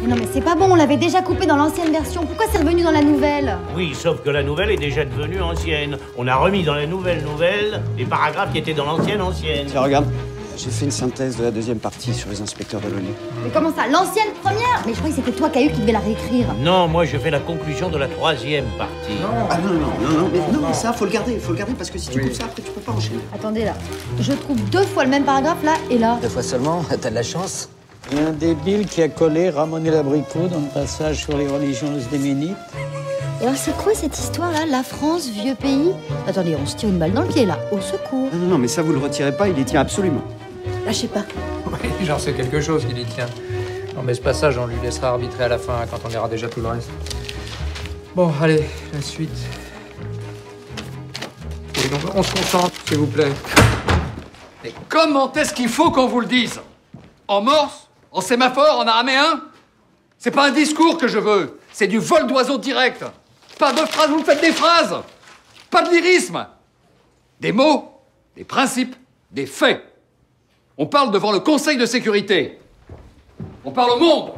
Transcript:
Non mais c'est pas bon, on l'avait déjà coupé dans l'ancienne version. Pourquoi c'est revenu dans la nouvelle? Oui, sauf que la nouvelle est déjà devenue ancienne. On a remis dans la nouvelle les paragraphes qui étaient dans l'ancienne ancienne. Tiens, regarde. J'ai fait une synthèse de la deuxième partie sur les inspecteurs de l'ONU. Mais comment ça? L'ancienne première? Mais je croyais que c'était toi, Caillou, qui devait la réécrire. Non, moi je fais la conclusion de la troisième partie. Ah non, ça, faut le garder parce que si tu coupes ça, après tu peux pas enchaîner. Attendez là, je trouve 2 fois le même paragraphe là et là. 2 fois seulement, t'as de la chance. Il y a un débile qui a collé Ramon et l'abricot dans le passage sur les religions eusdéménites. Et alors c'est quoi cette histoire là? La France, vieux pays? Attendez, on se tire une balle dans le pied là, au secours. Non, mais ça, vous le retirez pas, il y tient absolument. Lâchez pas. Oui, j'en sais quelque chose qu'il y tient. Non, mais ce passage, on lui laissera arbitrer à la fin, quand on verra déjà tout le reste. Bon, allez, la suite. Et donc, on se concentre, s'il vous plaît. Mais comment est-ce qu'il faut qu'on vous le dise? En morse? En sémaphore? En araméen? C'est pas un discours que je veux, c'est du vol d'oiseau direct. Pas de phrases, vous faites des phrases. Pas de lyrisme. Des mots, des principes, des faits. On parle devant le Conseil de sécurité. On parle au monde.